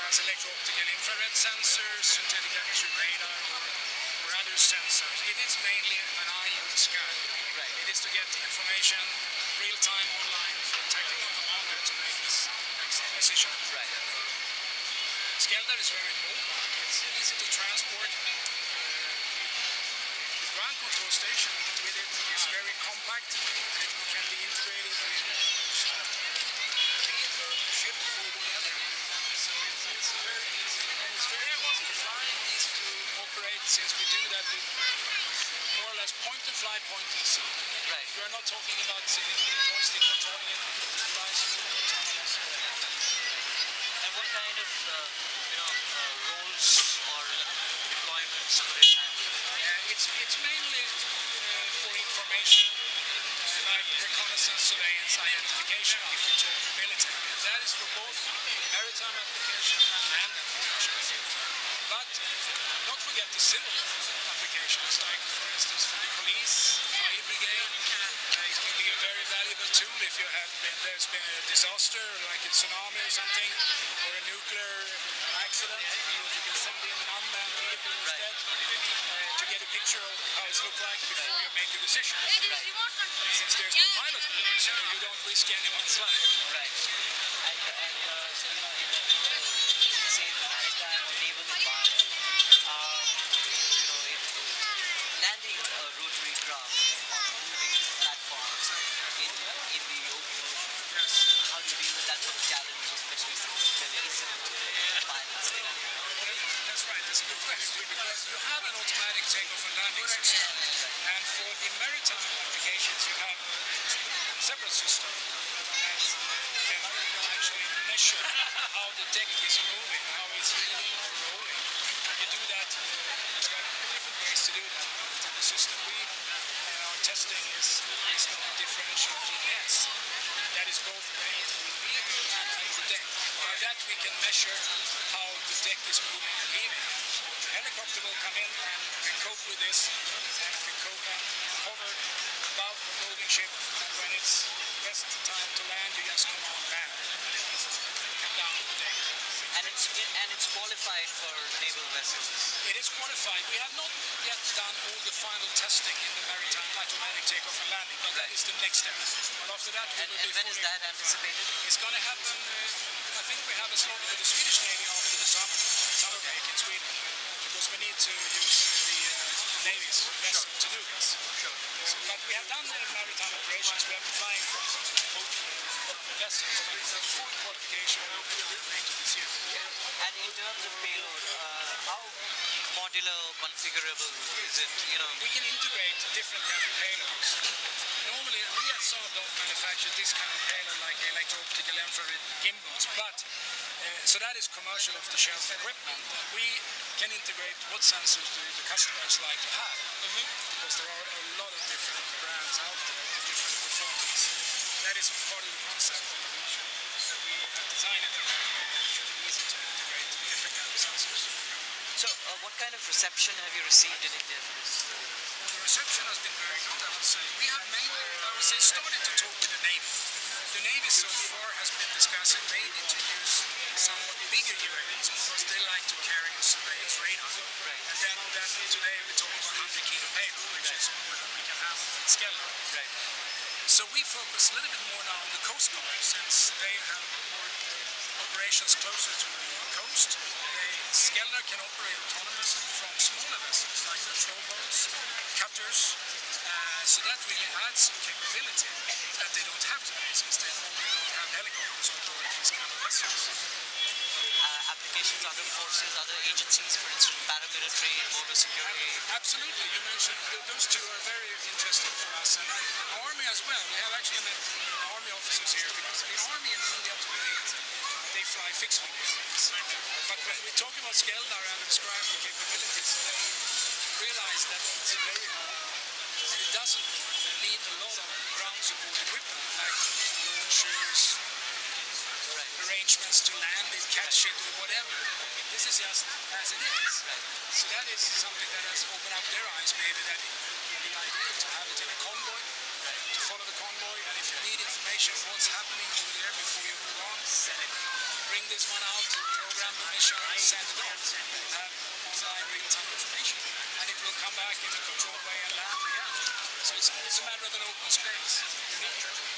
has electro-optical infrared sensors, synthetic aperture radar, or other sensors. It is mainly an eye in the sky. Right. It is to get information real-time online for a tactical commander to make this decision. Right. Skeldar is very mobile. It's easy to transport. The ground control station with it is very compact, and it can be integrated with vehicle, ship, or whatever. So it's very easy, and it's very easy to fly, easy to operate, since we do that with more or less point and fly, point and see. Right. We are not talking about sitting with a joystick controlling it. It flies through autonomous. And what kind of roles or deployments could it handle? It's mainly for information, like reconnaissance, surveillance, identification, if we talk military. And that is for both maritime application and land applications. But not forget the civil applications, like for instance for the police, fire brigade. It can be a very valuable tool if there's been a disaster, like a tsunami or something, or a nuclear accident. You can send in an unmanned vehicle instead to get a picture of how it looks like before you make a decision. Since there's no pilot on it, so you don't risk anyone's life. Right. And so, say the maritime or naval environment, landing a rotary craft on a moving platform in the open ocean. Yes. How do you deal with that sort of challenge, especially since there isn't pilots there? That's right, that's a good question, because you have an automatic takeoff and landing system, and for the maritime applications you have a separate system that can actually measure how the deck is moving, how it's heaving or rolling. And you do that, there are different ways to do that. The system our testing is based on differential GPS. That is both made in the vehicle and on the deck. By that we can measure how the deck is moving and heaving. The helicopter will come in and can cope with this, and can cope and hover above the moving ship, and when it's best time to land, you just come on land and it will come down the deck. And it's qualified for naval vessels. It is qualified. We have not yet done all the final testing in the maritime automatic takeoff and landing, but that is the next step. But after that, we will be when is that anticipated? It's going to happen. I think we have a slot with the Swedish Navy after the summer break in Sweden, because we need to use the Navy's vessel to do this. Sure. But we have done the maritime operations. We have been flying from both vessels, but it's a full qualification later this year. And in terms of payload, how modular, configurable is it? We can integrate different kind of payloads. Normally, we at Saab don't manufacture this kind of payload like electro-optical infrared gimbals, but so that is commercial off-the-shelf equipment. We can integrate what sensors the customers like to have, because there are a lot of different brands out there with different performance. That is part of the concept that we design it. It's easy to integrate different kind of sensors. So, what kind of reception have you received in India for this? The reception has been very good, I would say. We have mainly, started to talk with the Navy. The Navy so far has been discussing maybe to use somewhat bigger UAVs, because they like to carry a surveillance radar. Right. And then today we talk about 100 kilo payload, which is more than we can have at Skeldar. Right. So we focus a little bit more now on the Coast Guard, since they have more operations closer to the coast. Skeldar can operate autonomously from smaller vessels like patrol boats, cutters, so that really adds capability that they don't have today, since they normally don't have helicopters on board these kind of vessels. Applications, other forces, other agencies, for instance, paramilitary, border security? Absolutely, you mentioned those two are very interesting for us, and Army as well. We have actually met Army officers here, because the Army in India today, they fly fixed wing airplanes. But when we talk about Skeldar and describe the capabilities, they realize that it's very mobile, and it doesn't need a lot of ground support equipment like launchers, arrangements to land it, catch it, or whatever. This is just as it is. So that is something that has opened up their eyes, maybe, that it would be ideal to have it in a convoy, to follow the convoy, and if you need information what's happening over there before you move on, send it. bring this one out, program the mission, send it off, and have online real-time information. And it will come back in a controlled way and land again. So it's a matter of an open space. You need it.